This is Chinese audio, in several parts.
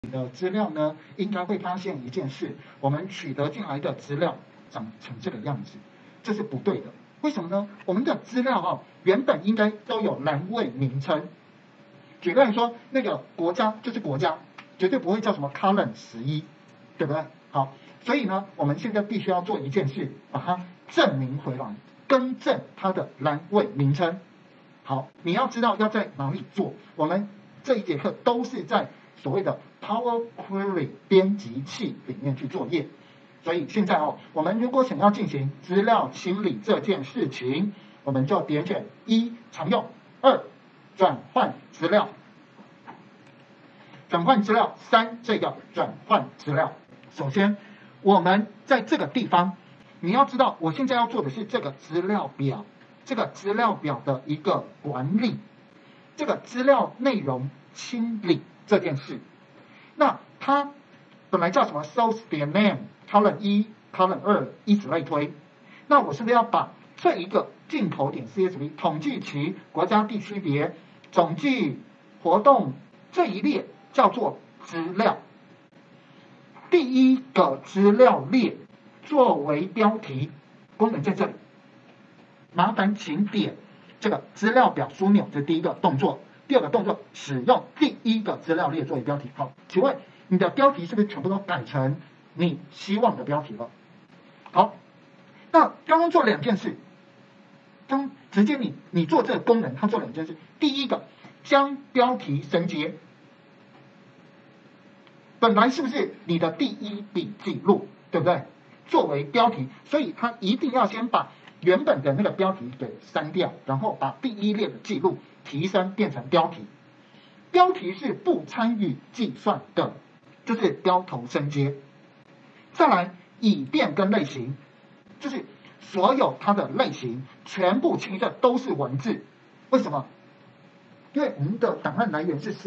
的资料呢，应该会发现一件事：我们取得进来的资料长成这个样子，这是不对的。为什么呢？我们的资料原本应该都有栏位名称。举例来说，那个国家就是国家，绝对不会叫什么 column 11，对不对？好，所以呢，我们现在必须要做一件事，把它证明回来，更正它的栏位名称。好，你要知道要在哪里做。我们这一节课都是在所谓的 Power Query 编辑器里面去作业。所以现在我们如果想要进行资料清理这件事情，我们就点选1常用，2转换资料，转换资料，3这个转换资料。首先，我们在这个地方，你要知道，我现在要做的是这个资料表，这个资料表的一个管理，这个资料内容清理这件事。那它本来叫什么 source 点 name column 1 column 2以此类推。那我是不是要把这一个进口点 CSV 统计期国家地区别总计活动这一列叫做资料？第一个资料列作为标题，功能在这里。麻烦请点这个资料表枢纽，这是第一个动作。第二个动作，使用第一个资料列作为标题。好，请问你的标题是不是全部都改成你希望的标题了？好，那刚刚做2件事，直接你做这个功能，它做2件事。第一个，将标题升阶。本来是不是你的第一笔记录，对不对？作为标题，所以它一定要先把原本的那个标题给删掉，然后把第一列的记录提升变成标题。标题是不参与计算的，就是标头升阶。再来，以便跟类型，就是所有它的类型全部清设都是文字。为什么？因为我们的档案来源是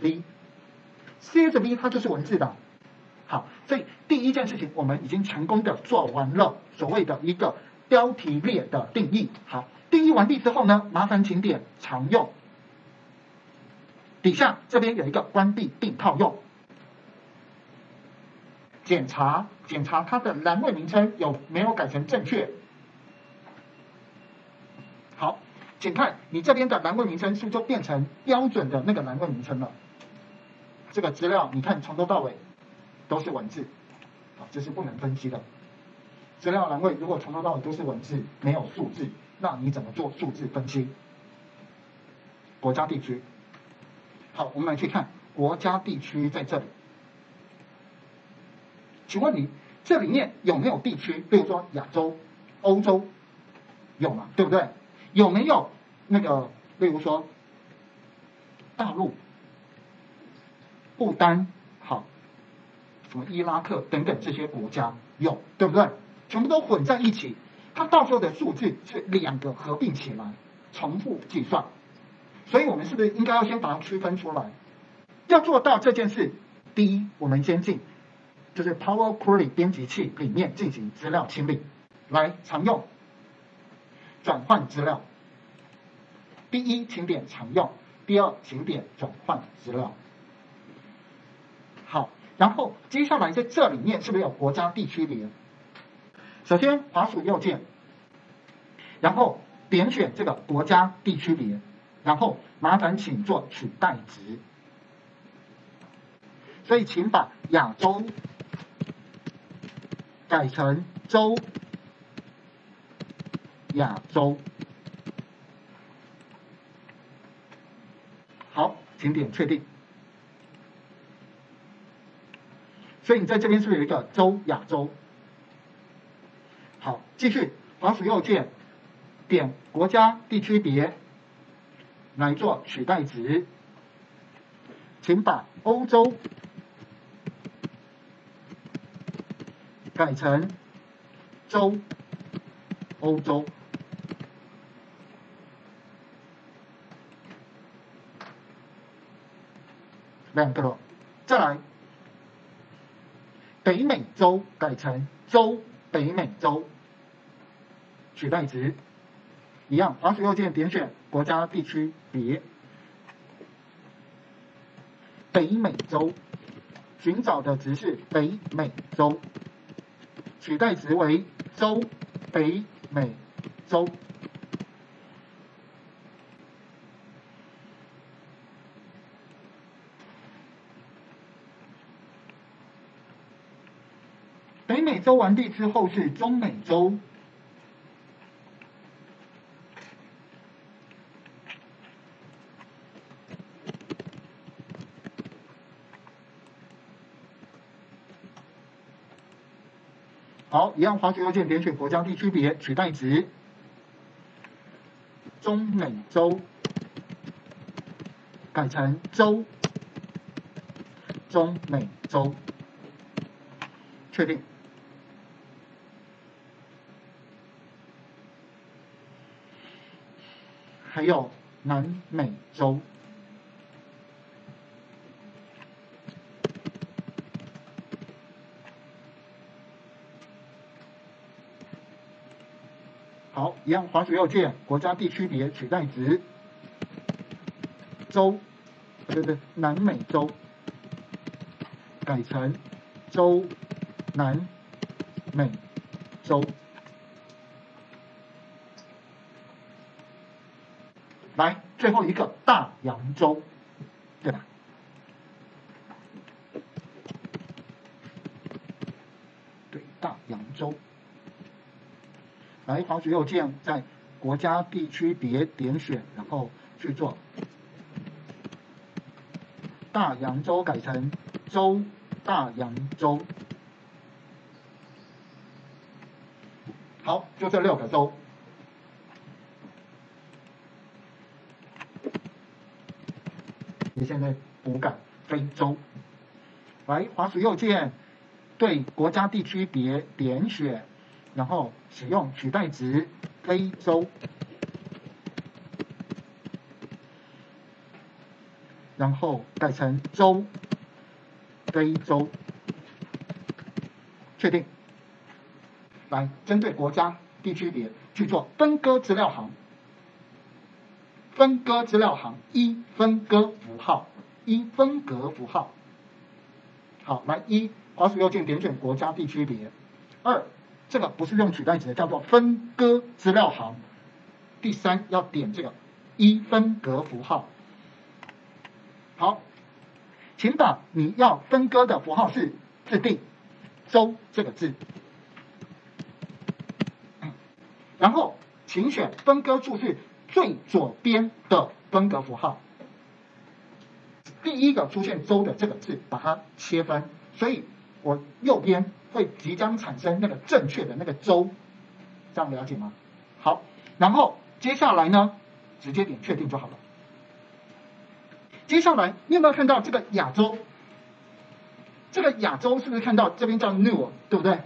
CSV 它就是文字的。好，所以第一件事情我们已经成功的做完了所谓的一个标题列的定义。好，定义完毕之后呢，麻烦请点常用，底下这边有一个关闭并套用，检查它的栏位名称有没有改成正确。好，请看你这边的栏位名称是不是就变成标准的那个栏位名称了？这个资料你看从头到尾都是文字，好，这是不能分析的。资料栏位如果从头到尾都是文字，没有数字，那你怎么做数字分析？国家地区。好，我们来去看国家地区在这里。请问你这里面有没有地区？比如说亚洲、欧洲，有嘛？对不对？有没有那个，例如说大陆、不丹，好，什么伊拉克等等这些国家有，对不对？全部都混在一起，它到时候的数字是2个合并起来，重复计算。所以我们是不是应该要先把它区分出来？要做到这件事，第一，我们先进就是 Power Query 编辑器里面进行资料清理。来，常用转换资料。第一，请点常用；第二，请点转换资料。好，然后接下来在这里面是不是有国家地区别？首先滑鼠右键，然后点选这个国家地区别，然后麻烦请做取代值。所以请把亚洲改成洲亚洲。好，请点确定。所以你在这边是不是有一个洲亚洲？好，继续滑鼠右键，点国家地区别来做取代值，请把欧洲改成洲欧洲。2个了，再来北美洲改成洲北美洲，取代值一样，滑鼠右键点选国家地区别，北美洲寻找的值是北美洲，取代值为州北美洲。北美洲完毕之后是中美洲。好，一样滑鼠右键点选国家地区别，取代值中美洲，改成州中美洲，确定。还有南美洲。好，一样滑鼠右键，国家地区别取代值州，南美洲，改成州南美洲。来，最后一个大洋洲，对吧？对，大洋洲。来，滑鼠右键，在国家地区别点选，然后去做大洋洲，改成州大洋洲。好，就这6个州。你现在补改非洲。来，滑鼠右键，对国家地区别点选，然后使用取代值非洲，然后改成州非洲，确定。来，针对国家地区别去做分割资料行。分割资料行一分割符号，一分隔符号。好，来一滑鼠右键点选国家地区别。2，这个不是用取代值，叫做分割资料行。第3要点这个一分隔符号。好，请把你要分割的符号是自定州这个字，然后请选分割处是最左边的分隔符号，第一个出现州的这个字，把它切分，所以我右边会即将产生那个正确的那个州，这样了解吗？好，然后接下来呢，直接点确定就好了。接下来你有没有看到这个亚洲？这个亚洲是不是看到这边叫 New， 对不对？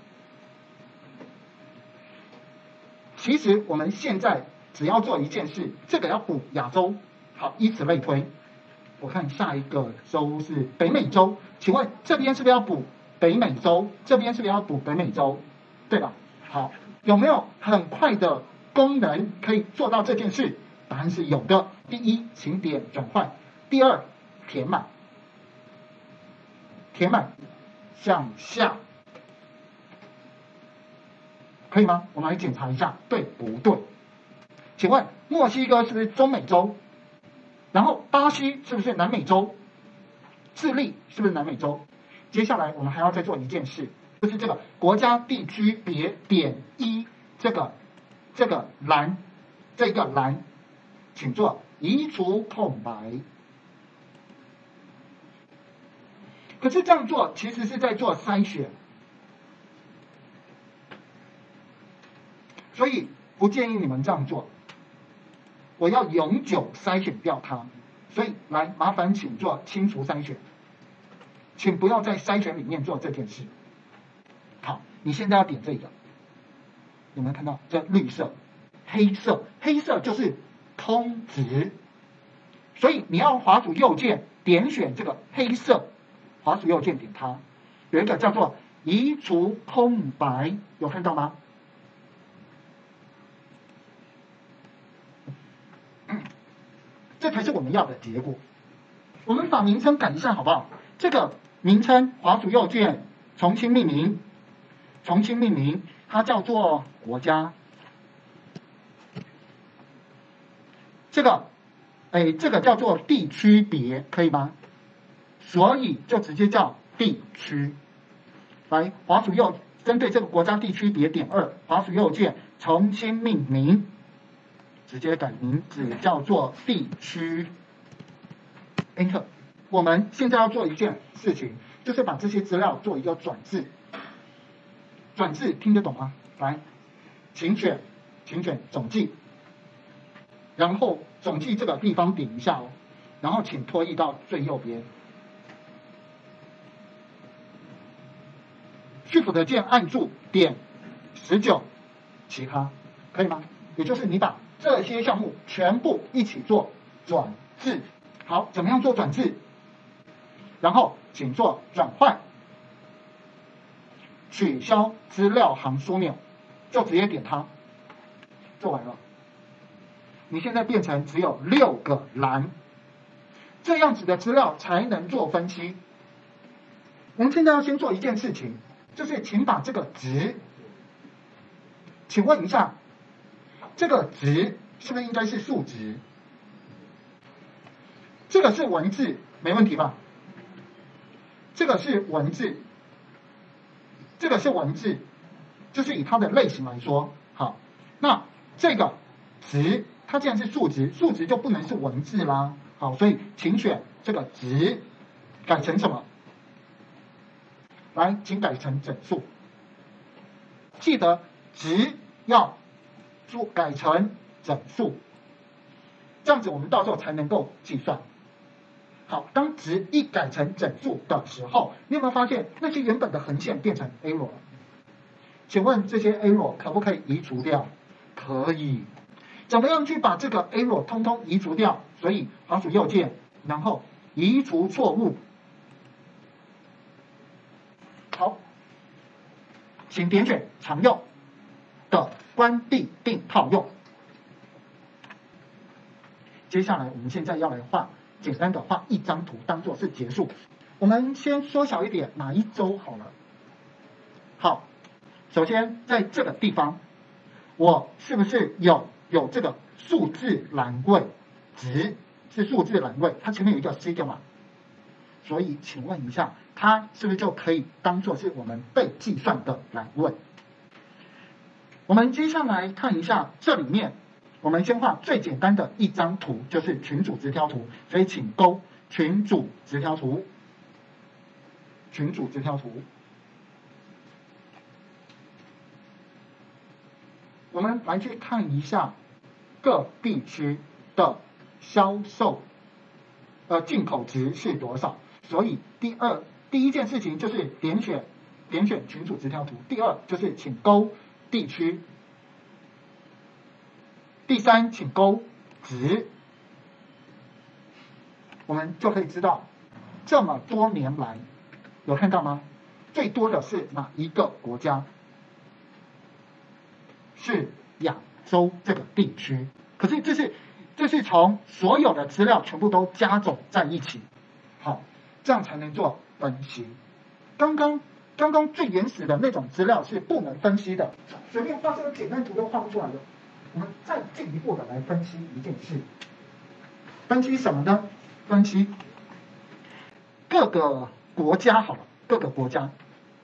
其实我们现在只要做一件事，这个要补亚洲，好，以此类推。我看下一个州是北美洲，请问这边是不是要补北美洲？这边是不是要补北美洲？对吧？好，有没有很快的功能可以做到这件事？答案是有的。第一，请点转换；第2，填满，填满向下。可以吗？我们来检查一下，对不对？请问墨西哥是不是中美洲？然后巴西是不是南美洲？智利是不是南美洲？接下来我们还要再做一件事，就是这个国家地区别点1这个栏，这个栏，请做移除空白。可是这样做其实是在做筛选。所以不建议你们这样做，我要永久筛选掉它。所以来，麻烦请做清除筛选，请不要在筛选里面做这件事。好，你现在要点这个，有没有看到这绿色、黑色？黑色就是空值，所以你要滑鼠右键点选这个黑色，滑鼠右键点它，有一个叫做移除空白，有看到吗？这才是我们要的结果。我们把名称改一下好不好？这个名称滑鼠右键重新命名，它叫做国家。这个叫做地区别，可以吗？所以就直接叫地区。来，滑鼠右，针对这个国家地区别点2，滑鼠右键重新命名，直接改名字叫做地区。Enter。我们现在要做一件事情，就是把这些资料做一个转字。转字听得懂吗？来，请选总计，然后总计这个地方点一下哦，然后请拖移到最右边。Shift 的键按住点19，其他可以吗？也就是你把这些项目全部一起做转字。好，怎么样做转字？然后请做转换，取消资料行枢纽，就直接点它，做完了。你现在变成只有6个栏，这样子的资料才能做分析。我们现在要先做一件事情，就是请把这个值，请问一下，这个值是不是应该是数值？这个是文字，没问题吧？这个是文字，就是以它的类型来说，好，那这个值它既然是数值，数值就不能是文字啦，好，所以请选这个值改成什么？来，请改成整数，记得值要改成整数，这样子我们到时候才能够计算。好，当值一改成整数的时候，你有没有发现那些原本的横线变成 error 了？请问这些 error 可不可以移除掉？可以。怎么样去把这个 error 通通移除掉？所以滑鼠右键，然后移除错误。好，请点选常用的关闭并套用。接下来我们现在要来简单的画一张图当做是结束。我们先缩小一点，哪一周好了？好，首先在这个地方，我是不是有这个数字栏位？值是数字栏位，它前面有一个 C 嘛？所以请问一下，它是不是就可以当做是我们被计算的栏位？我们接下来看一下这里面。我们先画最简单的一张图，就是群组直条图，所以请勾群组直条图。我们来去看一下各地区的销售进口值是多少。所以第一件事情就是点选群组直条图，第二就是请勾地区。第3，请勾值，我们就可以知道，这么多年来，有看到吗？最多的是哪一个国家？是亚洲这个地区。可是这是从所有的资料全部都加总在一起，好，这样才能做分析。刚刚最原始的那种资料是不能分析的，随便画这个简单图都画不出来的。我们再进一步的来分析一件事，分析什么呢？分析各个国家好了，各个国家。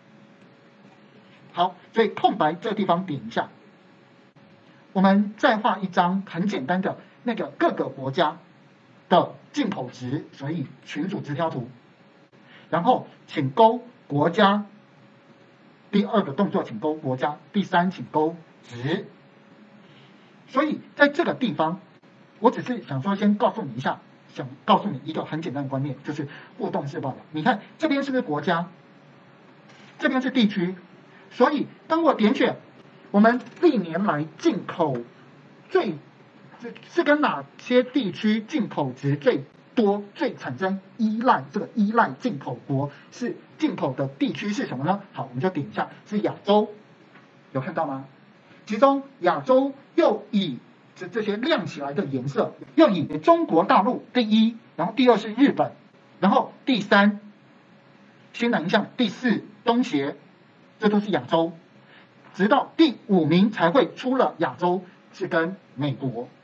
好，所以空白这个地方点一下，我们再画一张很简单的那个各个国家的进口值，所以群组直条图，然后请勾国家。第2个动作请勾国家，第3请勾值。所以在这个地方，我只是想说先告诉你一下，想告诉你一个很简单的观念，就是互动式报表。你看这边是不是国家，这边是地区，所以当我点选我们历年来进口是跟哪些地区进口值最多，最产生依赖，这个依赖进口国是进口的地区是什么呢？好，我们就点一下，是亚洲，有看到吗？其中亚洲又以这些亮起来的颜色，又以中国大陆第1，然后第2是日本，然后第3 新南向第4东协，这都是亚洲，直到第5名才会出了亚洲，是跟美国